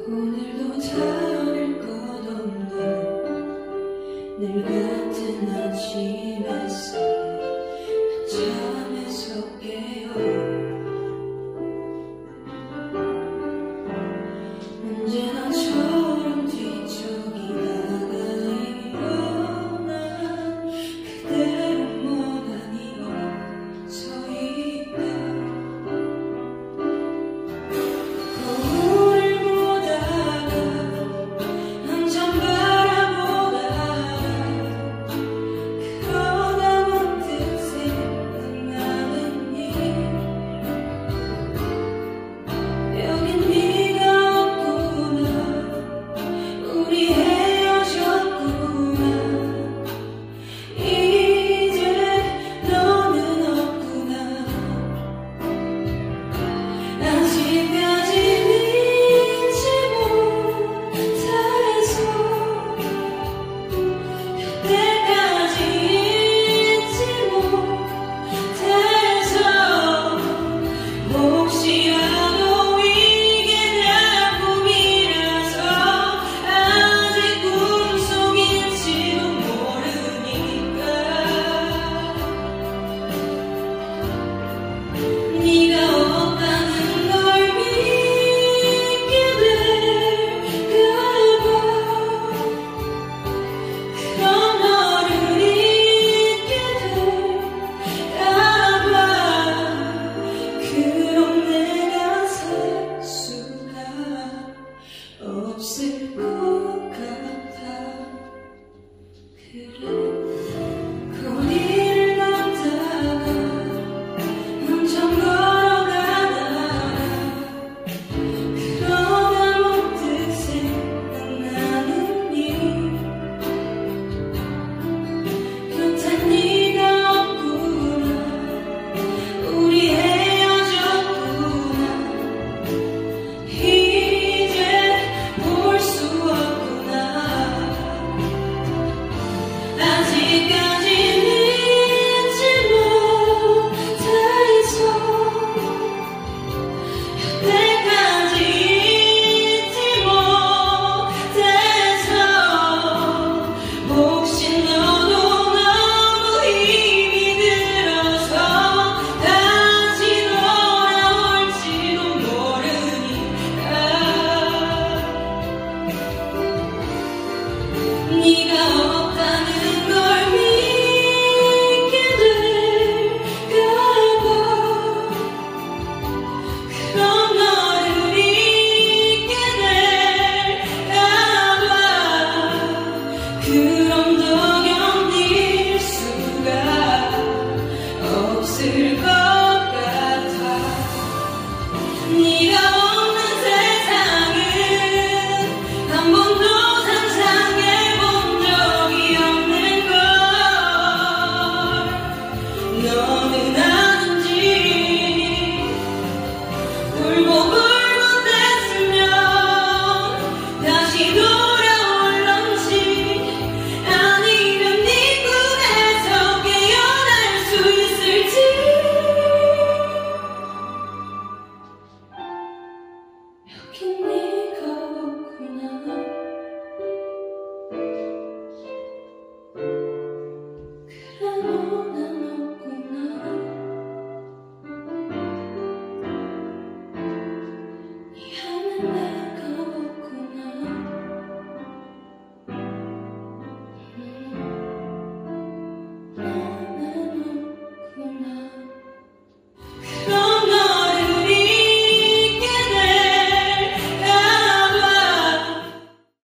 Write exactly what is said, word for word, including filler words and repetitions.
오늘도 다를 것 없는 늘 같은 아침 햇살에 잠에서 깨어 언제나처럼 뒤척이다가 일어나 그대로 멍하니 서 있다. 거울을 보다가 한참 바라보다가 그러다 문득 생각나는 일. 여긴 네가 없구나. 우리 헤어졌구나. 이제 너는 없구나. 아직까지 잊지 못해서 그때까지 잊지 못해서 혹시라도 이게 다 꿈이라서 아직 꿈속일지도 모르니까 네가 없다는 걸 믿게 될까봐 그런 너를 잊게 될까봐 그럼 내가 살 수가 없을 것 같아. 그래 거리를 걷다가 한참 걸어가다가 그러다 문득 생각나는 일. 곁에 네가 없구나. 우리 헤어졌구나. 이제 볼 수 없구나. 아직까지 잊지 못해서 그때까지 잊지 못해서 혹시 너도 너무 힘이 들어서 다시 돌아올지도 모르니까 네가 없다는 걸 믿게 될까봐 그럼 너를 잊게 될까봐 그럼 더 견딜 수가 없을 것 같아. 네가 없는 세상은 한 번도 상상해 본 적이 없는 걸 너는 아는지. 울고 울고 뗐으면 다시 돌아올런지 아니면 네 꿈에서 깨어날 수 있을지. 여긴